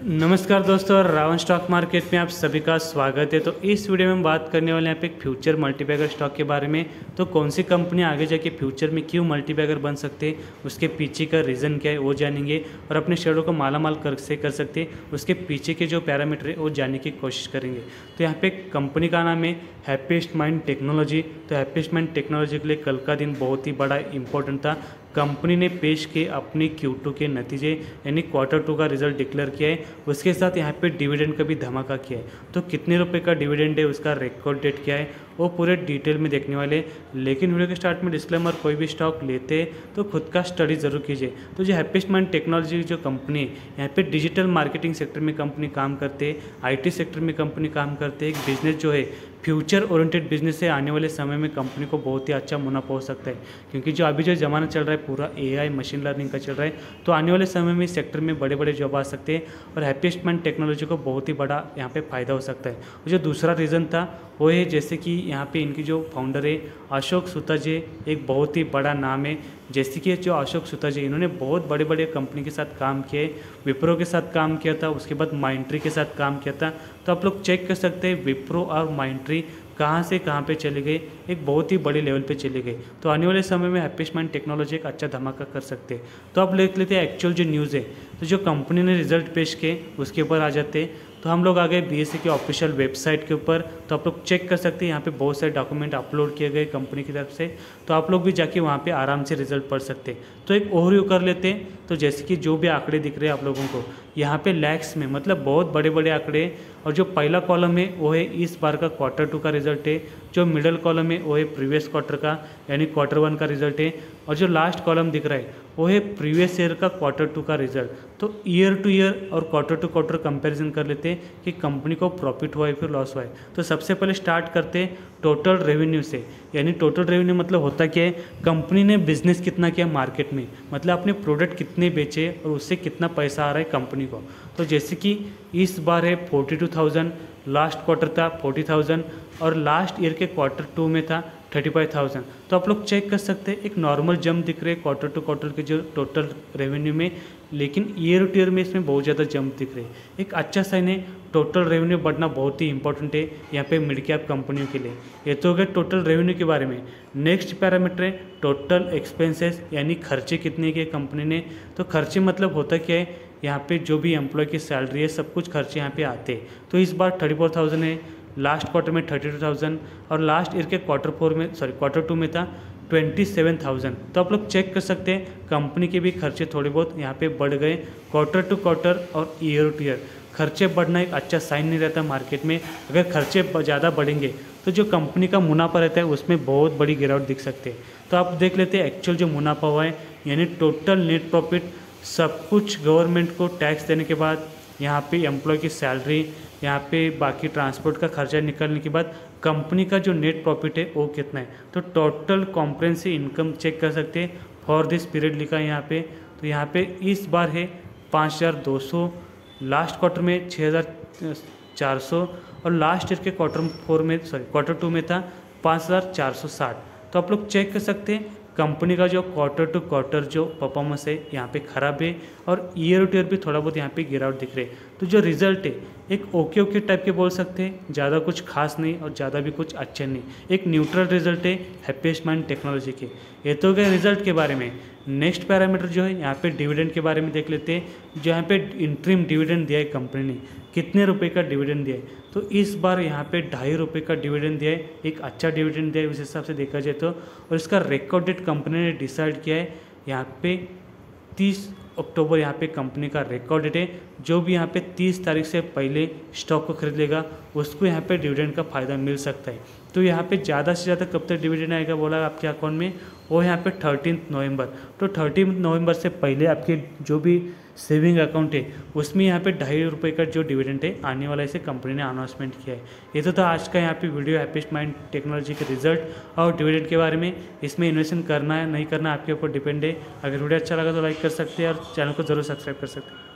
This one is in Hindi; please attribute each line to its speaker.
Speaker 1: नमस्कार दोस्तों, और रावण स्टॉक मार्केट में आप सभी का स्वागत है। तो इस वीडियो में हम बात करने वाले हैं यहाँ पे एक फ्यूचर मल्टीबैगर स्टॉक के बारे में। तो कौन सी कंपनी आगे जाके फ्यूचर में क्यों मल्टीबैगर बन सकते हैं, उसके पीछे का रीज़न क्या है वो जानेंगे, और अपने शेयरों को मालामाल कर सकते हैं उसके पीछे के जो पैरामीटर है वो जानने की कोशिश करेंगे। तो यहाँ पे कंपनी का नाम है हैप्पीएस्ट माइंड टेक्नोलॉजी। तो हैप्पीएस्ट माइंड टेक्नोलॉजी के लिए कल का दिन बहुत ही बड़ा इंपॉर्टेंट था। कंपनी ने पेश किए अपनी Q2 के नतीजे, यानी Q2 का रिजल्ट डिक्लेयर किया है। उसके साथ यहाँ पे डिविडेंड का भी धमाका किया है। तो कितने रुपए का डिविडेंड है, उसका रिकॉर्ड डेट क्या है, वो पूरे डिटेल में देखने वाले। लेकिन वीडियो के स्टार्ट में डिस्क्लेमर, कोई भी स्टॉक लेते तो खुद का स्टडी जरूर कीजिए। तो जो हैप्पीएस्ट माइंड टेक्नोलॉजी जो कंपनी है, यहाँ पे डिजिटल मार्केटिंग सेक्टर में कंपनी काम करते हैं, IT सेक्टर में कंपनी काम करते हैं। एक बिजनेस जो है फ्यूचर ओरिएंटेड बिजनेस है। आने वाले समय में कंपनी को बहुत ही अच्छा मुनाफा हो सकता है, क्योंकि जो अभी जो ज़माना चल रहा है पूरा AI मशीन लर्निंग का चल रहा है। तो आने वाले समय में इस सेक्टर में बड़े बड़े जॉब आ सकते हैं और हैप्पीएस्ट माइंड टेक्नोलॉजी को बहुत ही बड़ा यहाँ पे फ़ायदा हो सकता है। और जो दूसरा रीज़न था वो है, जैसे कि यहाँ पे इनकी जो फाउंडर है अशोक सुता जी, एक बहुत ही बड़ा नाम है। जैसे कि जो अशोक सुता जी, इन्होंने बहुत बड़े बड़े कंपनी के साथ काम किए, विप्रो के साथ काम किया था, उसके बाद माइंट्री के साथ काम किया था। तो आप लोग चेक कर सकते हैं विप्रो और माइंट्री कहाँ से कहाँ पे चले गए, एक बहुत ही बड़े लेवल पे चले गए। तो आने वाले समय में हैप्पीएस्ट माइंड टेक्नोलॉजी एक अच्छा धमाका कर सकते हैं। तो आप देख लेते हैं एक्चुअल जो न्यूज़ है। तो जो कंपनी ने रिजल्ट पेश किए उसके ऊपर आ जाते हैं। तो हम लोग आ गए BSE के ऑफिशियल वेबसाइट के ऊपर। तो आप लोग चेक कर सकते हैं, यहाँ पे बहुत सारे डॉक्यूमेंट अपलोड किए गए कंपनी की तरफ से। तो आप लोग भी जाके वहाँ पे आराम से रिजल्ट पढ़ सकते हैं। तो एक ओवरव्यू कर लेते हैं। तो जैसे कि जो भी आंकड़े दिख रहे हैं आप लोगों को, यहाँ पे लैक्स में, मतलब बहुत बड़े बड़े आंकड़े। और जो पहला कॉलम है वो है इस बार का Q2 का रिजल्ट है। जो मिडल कॉलम है वो है प्रीवियस क्वार्टर का, यानी Q1 का रिजल्ट है। और जो लास्ट कॉलम दिख रहा है वो है प्रीवियस ईयर का Q2 का रिजल्ट। तो ईयर टू ईयर और क्वार्टर टू क्वार्टर कंपैरिजन कर लेते हैं कि कंपनी को प्रॉफिट हुआ है फिर लॉस हुआ है। तो सबसे पहले स्टार्ट करते हैं टोटल रेवेन्यू से। यानी टोटल रेवेन्यू मतलब होता क्या है, कंपनी ने बिजनेस कितना किया मार्केट में, मतलब अपने प्रोडक्ट कितने बेचे और उससे कितना पैसा आ रहा है कंपनी को। तो जैसे कि इस बार है 42,000, लास्ट क्वार्टर था 40,000 और लास्ट ईयर के Q2 में था 35,000। तो आप लोग चेक कर सकते हैं एक नॉर्मल जंप दिख रहे हैं क्वार्टर टू क्वार्टर के जो टोटल रेवेन्यू में, लेकिन ईयर टू ईयर में इसमें बहुत ज़्यादा जंप दिख रहे हैं। एक अच्छा साइन है। टोटल रेवेन्यू बढ़ना बहुत ही इंपॉर्टेंट है यहाँ पे मिड कैप कंपनियों के लिए। ये तो हो गया टोटल रेवेन्यू के बारे में। नेक्स्ट पैरामीटर है टोटल एक्सपेंसेस, यानी खर्चे कितने किए कंपनी ने। तो खर्चे मतलब होता क्या है, यहाँ पे जो भी एम्प्लॉय की सैलरी है सब कुछ खर्चे यहाँ पे आते हैं। तो इस बार 34,000 है, लास्ट क्वार्टर में 32,000 और लास्ट ईयर के Q2 में था 27,000। तो आप लोग चेक कर सकते हैं कंपनी के भी खर्चे थोड़े बहुत यहाँ पे बढ़ गए क्वार्टर टू क्वार्टर और ईयर टू ईयर। खर्चे बढ़ना एक अच्छा साइन नहीं रहता मार्केट में। अगर खर्चे ज़्यादा बढ़ेंगे तो जो कंपनी का मुनाफा रहता है उसमें बहुत बड़ी गिरावट दिख सकते हैं। तो आप देख लेते हैं एक्चुअल जो मुनाफा हुआ है, यानी टोटल नेट प्रॉफिट, सब कुछ गवर्नमेंट को टैक्स देने के बाद, यहाँ पे एम्प्लॉय की सैलरी, यहाँ पे बाकी ट्रांसपोर्ट का खर्चा निकलने के बाद कंपनी का जो नेट प्रॉफिट है वो कितना है। तो टोटल कॉम्प्रिहेंसिव इनकम चेक कर सकते हैं फॉर दिस पीरियड लिखा है यहाँ पे। तो यहाँ पे इस बार है 5,200, लास्ट क्वार्टर में 6,400 और लास्ट ईयर के Q2 में था 5,460। तो आप लोग चेक कर सकते हैं कंपनी का जो क्वार्टर टू क्वार्टर जो परफॉर्मेंस है यहाँ पे ख़राब है और ईयर टू ईयर भी थोड़ा बहुत यहाँ पे गिरावट दिख रही है। तो जो रिजल्ट है एक ओके टाइप के बोल सकते हैं, ज़्यादा कुछ खास नहीं और ज़्यादा भी कुछ अच्छे नहीं, एक न्यूट्रल रिजल्ट है हैप्पीएस्ट माइंड टेक्नोलॉजी के। ये तो गए रिजल्ट के बारे में। नेक्स्ट पैरामीटर जो है यहाँ पे डिविडेंड के बारे में देख लेते हैं। जो यहाँ पे इंटरिम डिविडेंड दिया है कंपनी ने, कितने रुपए का डिविडेंड दिया है। तो इस बार यहाँ पे 2.5 रुपये का डिविडेंड दिया है, एक अच्छा डिविडेंड दिया है उस हिसाब से देखा जाए तो। और इसका रिकॉर्ड डेट कंपनी ने डिसाइड किया है यहाँ पे 30 अक्टूबर यहाँ पे कंपनी का रिकॉर्ड डेट है। जो भी यहाँ पे 30 तारीख से पहले स्टॉक को खरीद लेगा उसको यहाँ पे डिविडेंड का फ़ायदा मिल सकता है। तो यहाँ पे ज़्यादा से ज़्यादा कब तक डिविडेंड आएगा बोला आपके अकाउंट में, वो यहाँ पे 13 नवंबर। तो 13 नवंबर से पहले आपके जो भी सेविंग अकाउंट है उसमें यहाँ पे 2.5 रुपये का जो डिविडेंड है आने वाला, इसे कंपनी ने अनाउंसमेंट किया है। ये तो था आज का यहाँ पे वीडियो हैप्पीएस्ट माइंड टेक्नोलॉजी के रिजल्ट और डिविडेंड के बारे में। इसमें इन्वेस्टमेंट करना है नहीं करना आपके ऊपर डिपेंड है। अगर वीडियो अच्छा लगा तो लाइक कर सकते हैं और चैनल को जरूर सब्सक्राइब कर सकते हैं।